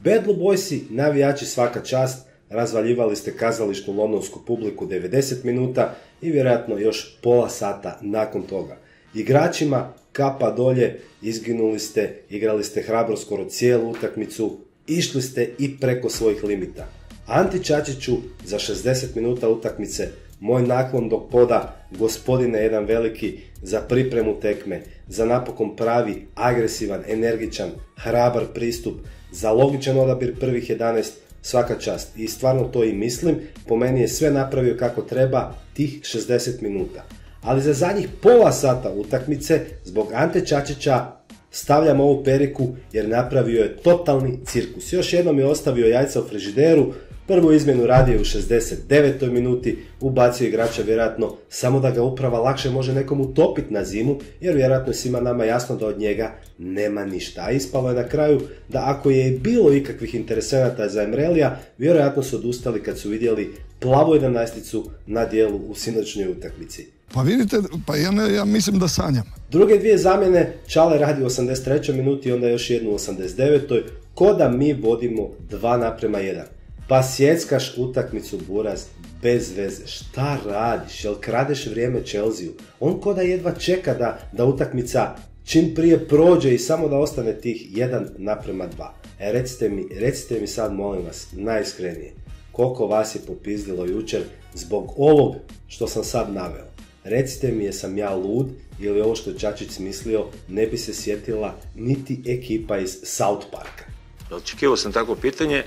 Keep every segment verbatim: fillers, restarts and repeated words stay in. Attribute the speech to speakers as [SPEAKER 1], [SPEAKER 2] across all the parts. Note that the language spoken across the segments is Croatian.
[SPEAKER 1] Bad Blue Boysi, navijači svaka čast, razvaljivali ste kazališnu londonsku publiku devedeset minuta i vjerojatno još pola sata nakon toga. Igračima kapa dolje, izginuli ste, igrali ste hrabro skoro cijelu utakmicu, išli ste i preko svojih limita. Anti Čačiću za šezdeset minuta utakmice, moj naklon do poda, gospodine jedan veliki, za pripremu tekme, za napokon pravi, agresivan, energičan, hrabar pristup, za logičan odabir prvih jedanaest, svaka čast. I stvarno to i mislim, po meni je sve napravio kako treba tih šezdeset minuta. Ali za zadnjih pola sata utakmice, zbog Ante Čačića, stavljam ovu periku jer napravio je totalni cirkus. Još jednom je ostavio jajca u frižideru, prvu izmjenu radio u šezdeset devetoj minuti, ubacio igrača vjerojatno samo da ga uprava lakše može nekom utopiti na zimu, jer vjerojatno je svima nama jasno da od njega nema ništa. A ispalo je na kraju da ako je bilo ikakvih interesenata za Emrelija, vjerojatno su odustali kad su vidjeli plavu jedanaesticu na dijelu u sinoćnoj utakmici.
[SPEAKER 2] Pa vidite, pa ja, ne, ja mislim da sanjam.
[SPEAKER 1] Druge dvije zamjene, Čale radi u osamdeset trećoj minuti i onda još jednu u osamdeset devetoj ko da mi vodimo dva naprema jedan. Pa sjeckaš utakmicu Buraz bez veze. Šta radiš? Jel kradeš vrijeme Chelsea-u? On ko da jedva čeka da, da utakmica čim prije prođe i samo da ostane tih jedan naprema dva. E recite mi, recite mi sad molim vas, najiskrenije, koliko vas je popizdilo jučer zbog ovog što sam sad naveo. Recite mi jesam ja lud ili ovo što je Čačić smislio ne bi se sjetila niti ekipa iz South Parka.
[SPEAKER 3] Očekivao sam takvo pitanje.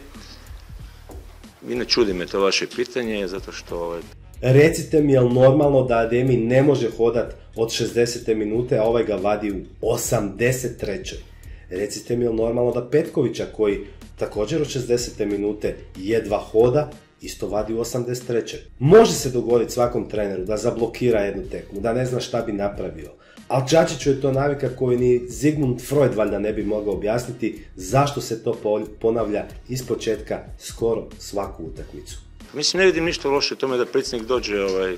[SPEAKER 3] I ne čudi me to vaše pitanje, zato što...
[SPEAKER 1] Recite mi, je li normalno da Ademi ne može hodat od šezdesete minute, a ovaj ga vadi u osamdeset trećoj Recite mi, je li normalno da Petkovića, koji također od šezdesete minute jedva hoda, isto vadi u osamdeset trećoj Može se dogoditi svakom treneru da zablokira jednu tekmu, da ne zna šta bi napravio. Ali Čačiću je to navika koju ni Sigmund Freud valjda ne bi mogao objasniti zašto se to ponavlja ispočetka skoro svaku utakmicu.
[SPEAKER 3] Mislim, ne vidim ništa loše u tome da predsjednik dođe ovaj,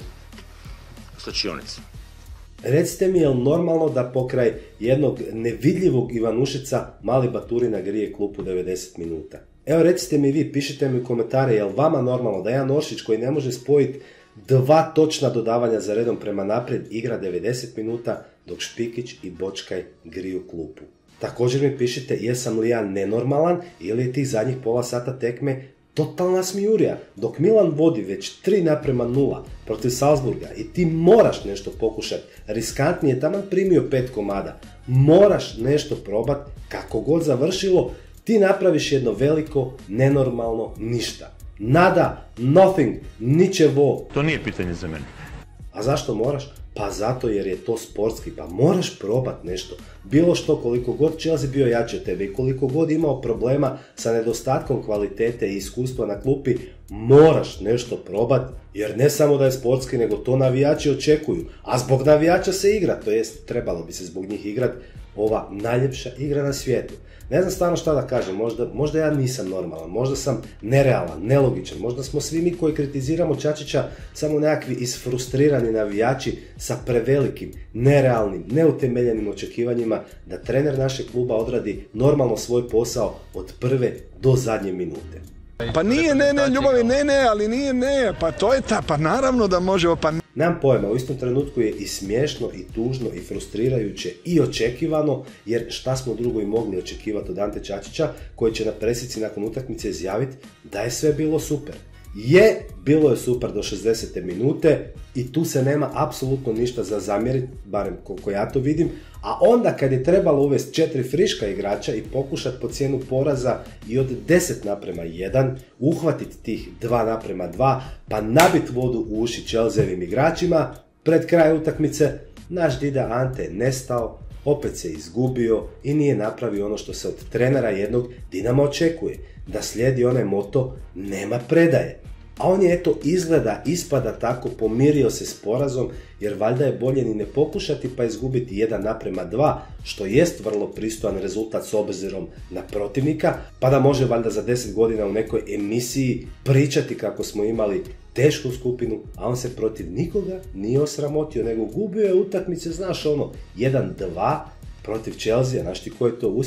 [SPEAKER 3] u slačionici.
[SPEAKER 1] Recite mi, je li normalno da pokraj jednog nevidljivog Ivanušica mali Baturina grije klupu devedeset minuta? Evo recite mi vi, pišite mi u komentare, je li vama normalno da jedan Oršić koji ne može spojiti dva točna dodavanja za redom prema naprijed igra devedeset minuta dok Špikić i Bočkaj griju klupu? Također mi pišite jesam li ja nenormalan ili je tih zadnjih pola sata tekme totalna smijurija. Dok Milan vodi već tri naprema nula protiv Salzburga i ti moraš nešto pokušati, riskantnije, taman primio pet komada, moraš nešto probat, kako god završilo, ti napraviš jedno veliko, nenormalno ništa. Nada, nothing, ničevo.
[SPEAKER 4] To nije pitanje za mene.
[SPEAKER 1] A zašto moraš? Pa zato jer je to sportski, pa moraš probat nešto. Bilo što, koliko god Chelsea bio jači od tebe i koliko god imao problema sa nedostatkom kvalitete i iskustva na klupi, moraš nešto probat, jer ne samo da je sportski, nego to navijači očekuju. A zbog navijača se igra, to jest trebalo bi se zbog njih igrat ova najljepša igra na svijetu. Ne znam stvarno šta da kažem, možda, možda ja nisam normalan, možda sam nerealan, nelogičan, možda smo svi mi koji kritiziramo Čačića samo nekakvi isfrustrirani navijači sa prevelikim, nerealnim, neutemeljenim očekivanjima da trener našeg kluba odradi normalno svoj posao od prve do zadnje minute.
[SPEAKER 2] Pa nije ne, ne, ljubavi, ne, ne, ali nije ne, pa to je ta, pa naravno da može, pa...
[SPEAKER 1] Nemam pojma, u istom trenutku je i smiješno, i tužno, i frustrirajuće, i očekivano, jer šta smo drugo i mogli očekivati od Ante Čačića, koji će na presici nakon utakmice izjaviti da je sve bilo super. Je, bilo je super do šezdesete minute i tu se nema apsolutno ništa za zamjeriti, barem koliko ja to vidim, a onda kad je trebalo uvesti četiri friška igrača i pokušati po cijenu poraza i od deset naprema jedan uhvatiti tih dva naprema dva pa nabit vodu u uši Chelseavim igračima, pred kraj utakmice naš dida Ante je nestao, opet se izgubio i nije napravio ono što se od trenera jednog Dinama očekuje, da slijedi onaj moto nema predaje. A on je eto izgleda, ispada tako, pomirio se s porazom, jer valjda je bolje ni ne pokušati pa izgubiti jedan naprema dva, što jest vrlo pristojan rezultat s obzirom na protivnika, pa da može valjda za deset godina u nekoj emisiji pričati kako smo imali tešku skupinu, a on se protiv nikoga nije osramotio, nego gubio je utakmice, znaš ono, jedan dva protiv Chelsea, znaš ti ko je to uspio?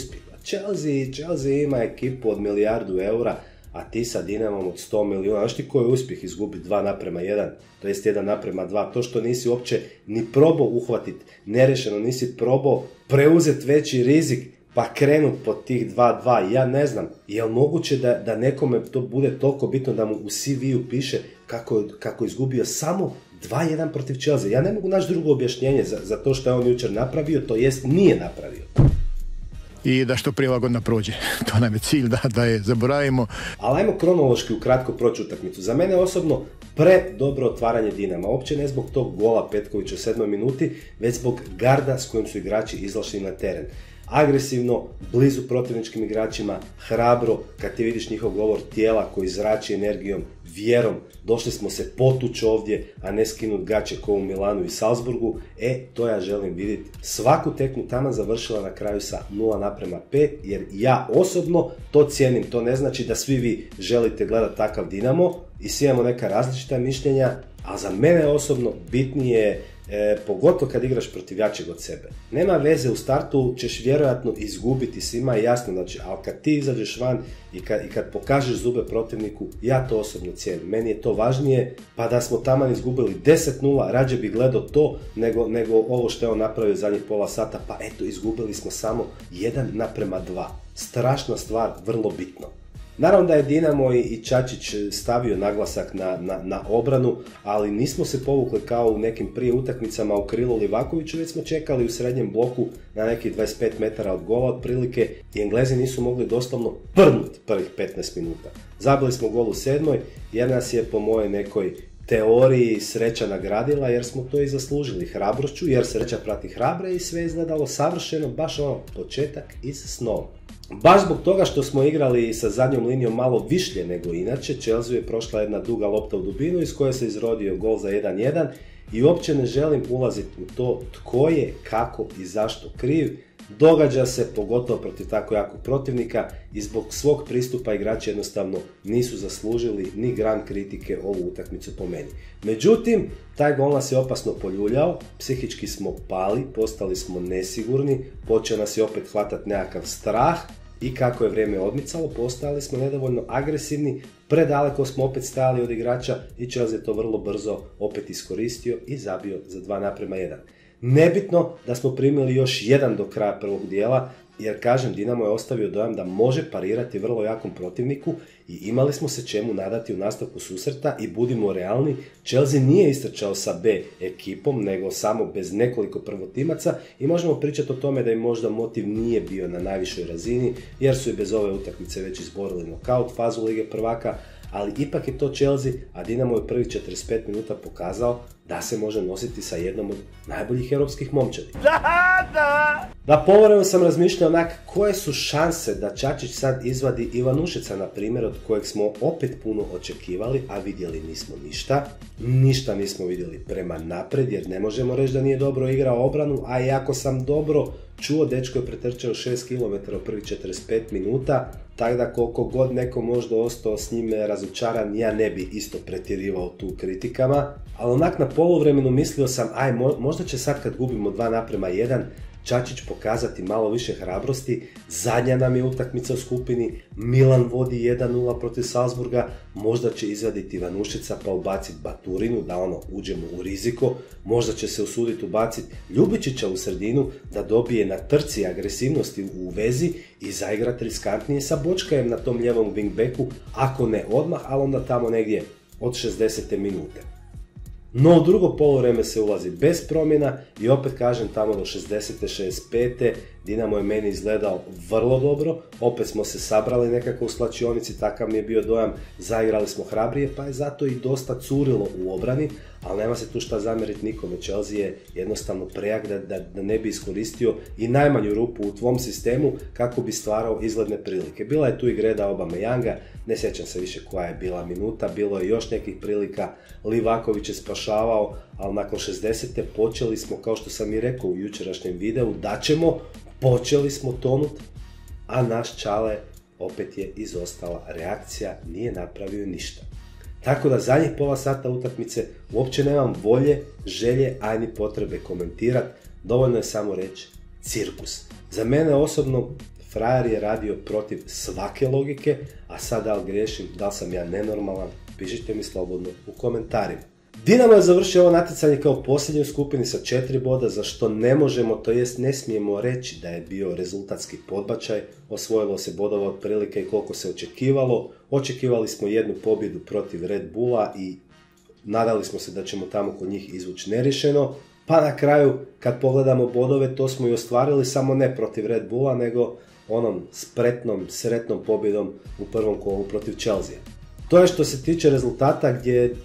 [SPEAKER 1] Chelsea, Chelsea ima ekipu od milijardu eura, a ti sa Dinamom od sto milijuna. Znaš ti koji je uspjeh izgubiti dva naprema jedan, to jest jedan naprema dva. To što nisi uopće ni probao uhvatiti nerešeno, nisi probao preuzeti veći rizik pa krenut pod tih dva dva. Ja ne znam, je li moguće da, da nekome to bude toliko bitno da mu u C V-u piše kako, kako izgubio samo dva jedan protiv Chelsea. Ja ne mogu naći drugo objašnjenje za, za to što je on jučer napravio, to jest nije napravio.
[SPEAKER 4] I da što prije ova godina prođe. To nam je cilj, da, da je zaboravimo.
[SPEAKER 1] Ali ajmo kronološki ukratko proći utakmicu. Za mene osobno pre dobro otvaranje Dinama. Uopće ne zbog tog gola Petkovića u sedmoj minuti, već zbog garda s kojim su igrači izašli na teren. Agresivno, blizu protivničkim igračima, hrabro, kad ti vidiš njihov govor tijela koji zrači energijom, vjerom, došli smo se potući ovdje, a ne skinut gaće ko u Milanu i Salzburgu. E, to ja želim vidjeti. Svaku tekmu taman završila na kraju sa nula naprema pet, jer ja osobno to cijenim. To ne znači da svi vi želite gledati takav Dinamo i svi imamo neka različita mišljenja, a za mene osobno bitnije je E, pogotovo kad igraš protiv jačeg od sebe. Nema veze, u startu ćeš vjerojatno izgubiti, svima je jasno, znači, ali kad ti izađeš van i kad, i kad pokažeš zube protivniku, ja to osobno cijenim. Meni je to važnije, pa da smo taman izgubili deset nula, rađe bi gledao to nego, nego ovo što je on napravio zadnjih pola sata, pa eto, izgubili smo samo jedan naprema dva. Strašna stvar, vrlo bitno. Naravno da je Dinamo i Čačić stavio naglasak na, na, na obranu, ali nismo se povukli kao u nekim prije utakmicama u krilu Livakoviću, već smo čekali u srednjem bloku na nekih dvadeset pet metara od gola otprilike i Englezi nisu mogli doslovno prnuti prvih petnaest minuta. Zabili smo gol u sedmoj jer nas je po mojoj nekoj teoriji sreća nagradila, jer smo to i zaslužili hrabrošću, jer sreća prati hrabre i sve izgledalo savršeno, baš ono početak iz snova. Baš zbog toga što smo igrali sa zadnjom linijom malo višlje nego inače, Chelsea je prošla jedna duga lopta u dubinu iz koje se izrodio gol za jedan jedan i uopće ne želim ulaziti u to tko je, kako i zašto kriv. Događa se, pogotovo protiv tako jakog protivnika, i zbog svog pristupa igrači jednostavno nisu zaslužili ni gram kritike ovu utakmicu po meni. Međutim, taj gol nas je opasno poljuljao, psihički smo pali, postali smo nesigurni, počeo nas je opet hvatati nekakav strah i kako je vrijeme odmicalo, postali smo nedovoljno agresivni, predaleko smo opet stajali od igrača i Chelsea je to vrlo brzo opet iskoristio i zabio za dva naprema jedan. Nebitno da smo primili još jedan do kraja prvog dijela, jer kažem, Dinamo je ostavio dojam da može parirati vrlo jakom protivniku i imali smo se čemu nadati u nastavku susreta i budimo realni, Chelsea nije istrčao sa B ekipom, nego samo bez nekoliko prvotimaca i možemo pričati o tome da im možda motiv nije bio na najvišoj razini, jer su i bez ove utakmice već izborili nokaut fazu Lige prvaka, ali ipak je to Chelsea, a Dinamo je prvih četrdeset pet minuta pokazao da se može nositi sa jednom od najboljih europskih momčadi. Da, da. Da, povremeno sam razmišljao onak koje su šanse da Čačić sad izvadi Ivanušića, na primjer, od kojeg smo opet puno očekivali, a vidjeli nismo ništa. Ništa nismo vidjeli prema napred, jer ne možemo reći da nije dobro igrao obranu, a iako sam dobro čuo, dečko je pretrčao šest kilometara u prvih četrdeset pet minuta, tako da koliko god neko možda ostao s njime razočaran, ja ne bi isto pretjerivao tu kritikama. Ali onak na poluvremenu mislio sam, aj možda će sad kad gubimo dva naprema jedan, Čačić pokazati malo više hrabrosti, zadnja nam je utakmica u skupini, Milan vodi jedan nula protiv Salzburga, možda će izvaditi Ivanušića pa ubaciti Baturinu da ono uđemo u riziko, možda će se usuditi ubaciti Ljubičića u sredinu da dobije na trci agresivnosti u vezi i zaigrati riskantnije sa Bočkajem na tom ljevom wingbacku, ako ne odmah, ali onda tamo negdje od šezdesete minute. No u drugo poluvreme se ulazi bez promjena i opet kažem tamo do šezdesete šezdeset pete Dinamo je meni izgledao vrlo dobro, opet smo se sabrali nekako u slačionici, takav mi je bio dojam, zaigrali smo hrabrije pa je zato i dosta curilo u obrani, ali nema se tu šta zamjeriti nikome, Chelsea je jednostavno prejak da, da, da ne bi iskoristio i najmanju rupu u tvom sistemu kako bi stvarao izgledne prilike. Bila je tu i greda Aubameyanga, ne sjećam se više koja je bila minuta, bilo je još nekih prilika, Livaković je spašavao, ali nakon šezdesete počeli smo, kao što sam i rekao u jučerašnjem videu, da ćemo, počeli smo tonut, a naš Čale opet je izostala reakcija, nije napravio ništa. Tako da zadnjih pola sata utakmice uopće nemam volje, želje, a ni potrebe komentirati, dovoljno je samo reći cirkus. Za mene osobno frajer je radio protiv svake logike, a sad da li griješim, da li sam ja nenormalan, pišite mi slobodno u komentarima. Dinamo je završio ovo natjecanje kao posljednji u skupini sa četiri boda, za što ne možemo, to jest ne smijemo reći da je bio rezultatski podbačaj. Osvojilo se bodova otprilike i koliko se očekivalo. Očekivali smo jednu pobjedu protiv Red Bulla i nadali smo se da ćemo tamo kod njih izvući neriješeno. Pa na kraju, kad pogledamo bodove, to smo i ostvarili, samo ne protiv Red Bulla, nego onom spretnom, sretnom pobjedom u prvom kolu protiv Chelsea. To je što se tiče rezultata gdje,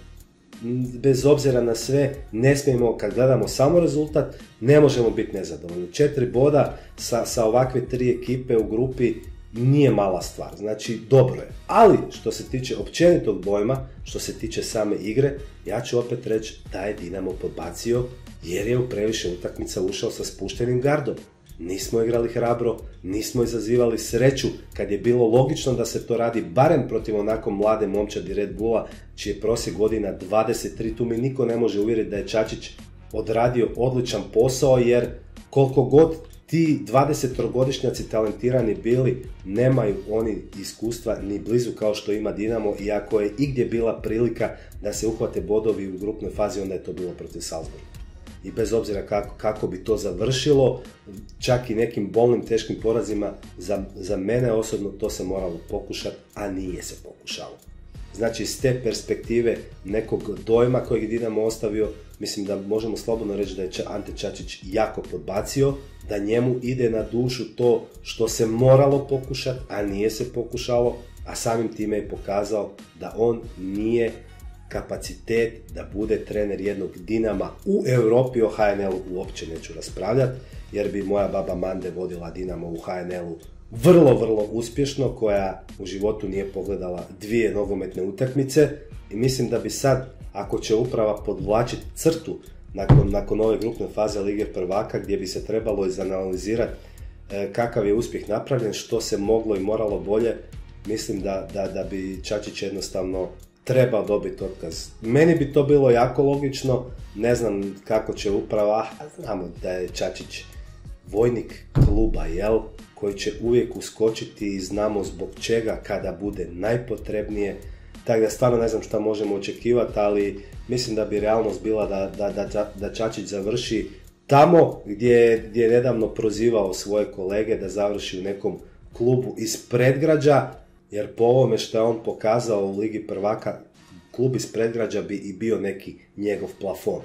[SPEAKER 1] bez obzira na sve, ne smijemo, kad gledamo samo rezultat, ne možemo biti nezadovoljni. Četiri boda sa, sa ovakve tri ekipe u grupi nije mala stvar, znači dobro je. Ali što se tiče općenitog dojma, što se tiče same igre, ja ću opet reći da je Dinamo podbacio jer je u previše utakmica ušao sa spuštenim gardom. Nismo igrali hrabro, nismo izazivali sreću kad je bilo logično da se to radi barem protiv onako mlade momčadi Red Bulla, čiji je prosjek godina dvadeset tri. Tu mi niko ne može uvjeriti da je Čačić odradio odličan posao, jer koliko god ti dvadesetogodišnjaci talentirani bili, nemaju oni iskustva ni blizu kao što ima Dinamo, i ako je igdje bila prilika da se uhvate bodovi u grupnoj fazi, onda je to bilo protiv Salzburga. I bez obzira kako, kako bi to završilo, čak i nekim bolnim, teškim porazima, za, za mene osobno to se moralo pokušati, a nije se pokušalo. Znači, iz te perspektive nekog dojma kojeg je Dinamo ostavio, mislim da možemo slobodno reći da je Ante Čačić jako podbacio, da njemu ide na dušu to što se moralo pokušati, a nije se pokušalo, a samim time je pokazao da on nije kapacitet da bude trener jednog Dinama u Europi. O H N L-u uopće neću raspravljati, jer bi moja baba Mande vodila Dinamo u H N L-u vrlo, vrlo uspješno, koja u životu nije pogledala dvije nogometne utakmice, i mislim da bi sad, ako će uprava podvlačiti crtu nakon, nakon ove grupne faze Lige prvaka, gdje bi se trebalo izanalizirati e, kakav je uspjeh napravljen, što se moglo i moralo bolje, mislim da, da, da bi Čačić jednostavno trebao dobiti otkaz. Meni bi to bilo jako logično, ne znam kako će uprava, a znamo da je Čačić vojnik kluba, jel, koji će uvijek uskočiti i znamo zbog čega kada bude najpotrebnije. Tako da stvarno ne znam šta možemo očekivati, ali mislim da bi realnost bila da, da, da, da Čačić završi tamo gdje, gdje je nedavno prozivao svoje kolege, da završi u nekom klubu iz predgrađa, jer po ovome što je on pokazao u Ligi prvaka, klub iz predgrađa bi i bio neki njegov plafon.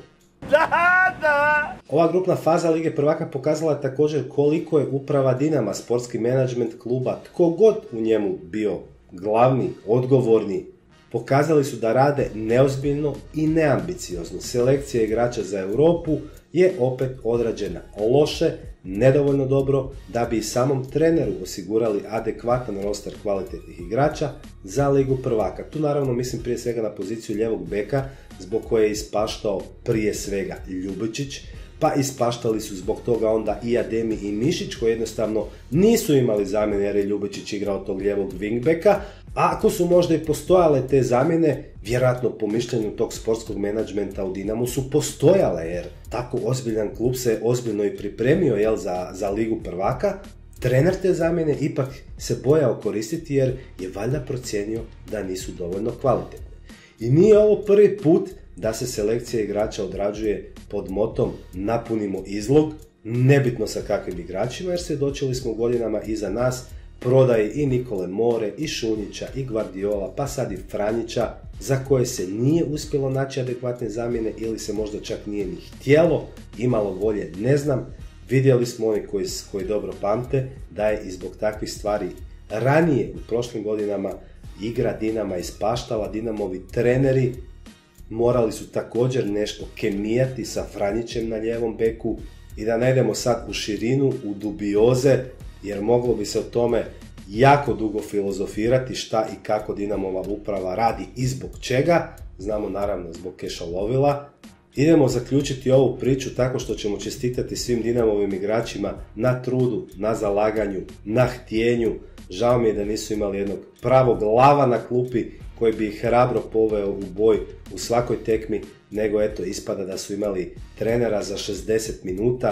[SPEAKER 1] Ova grupna faza Lige prvaka pokazala je također koliko je uprava Dinama, sportski menadžment kluba, tko god u njemu bio glavni, odgovorni, pokazali su da rade neozbiljno i neambiciozno. Selekcija igrača za Europu je opet odrađena loše, nedovoljno dobro, da bi i samom treneru osigurali adekvatan roster kvalitetnih igrača za Ligu prvaka. Tu naravno mislim prije svega na poziciju ljevog beka, zbog koje je ispaštao prije svega Ljubičić, pa ispaštali su zbog toga onda i Ademi i Mišić, koji jednostavno nisu imali zamjene jer je Ljubičić igrao tog ljevog wingbacka. A ako su možda i postojale te zamjene, vjerojatno po mišljenju tog sportskog menadžmenta u Dinamu su postojale, jer tako ozbiljan klub se ozbiljno i pripremio, jel, za, za Ligu prvaka. Trener te zamjene ipak se bojao koristiti jer je valjda procijenio da nisu dovoljno kvalitetne. I nije ovo prvi put da se selekcija igrača odrađuje pod motom napunimo izlog, nebitno sa kakvim igračima, jer svjedočili smo godinama iza nas prodaji i Nikole More, i Šunjića, i Gvardiola, pa sad i Franjića, za koje se nije uspjelo naći adekvatne zamjene ili se možda čak nije ni htjelo, imalo volje, ne znam. Vidjeli smo oni koji, koji dobro pamte da je i zbog takvih stvari ranije u prošlim godinama igra Dinama ispaštala. Dinamovi treneri morali su također nešto kemijati sa Franjićem na lijevom beku, i da ne idemo sad u širinu, u dubioze, jer moglo bi se o tome jako dugo filozofirati šta i kako Dinamova uprava radi i zbog čega. Znamo naravno zbog keša lovila. Idemo zaključiti ovu priču tako što ćemo čestitati svim Dinamovim igračima na trudu, na zalaganju, na htjenju. Žao mi je da nisu imali jednog pravog lava na klupi koji bi ih hrabro poveo u boj u svakoj tekmi, nego eto ispada da su imali trenera za šezdeset minuta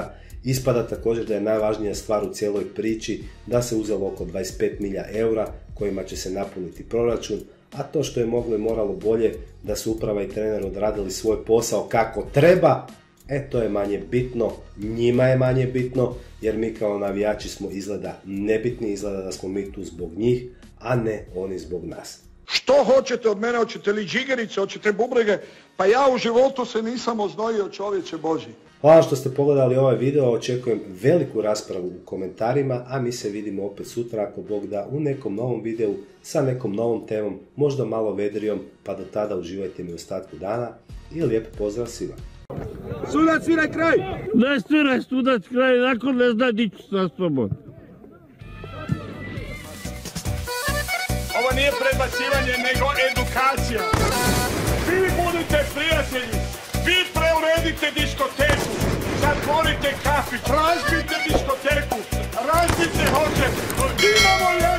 [SPEAKER 1] Ispada također da je najvažnija stvar u cijeloj priči da se uzelo oko dvadeset pet milija eura kojima će se napuniti proračun, a to što je moglo i moralo bolje da su uprava i trener odradili svoj posao kako treba, e to je manje bitno, njima je manje bitno, jer mi kao navijači smo izgleda nebitni, izgleda da smo mi tu zbog njih, a ne oni zbog nas.
[SPEAKER 2] Što hoćete od mene? Hoćete li džigerice, hoćete bubrege? Pa ja u životu se nisam oznojio, čovječe Božji.
[SPEAKER 1] Hvala što ste pogledali ovaj video, očekujem veliku raspravu u komentarima, a mi se vidimo opet sutra ako Bog da u nekom novom videu sa nekom novom temom, možda malo vedrijom, pa do tada uživajte mi u ostatku dana i lijep pozdrav svima.
[SPEAKER 5] Sudac, sviraj kraj! Ne sviraj sudac kraj, nakon ne zna dići sa sobom.
[SPEAKER 2] Ovo nije prebacivanje, nego edukacija. Vi budite prijatelji, vi preuredite diskoteku, zatvorite kafić, razbite diskoteku, razbite hotel, imamo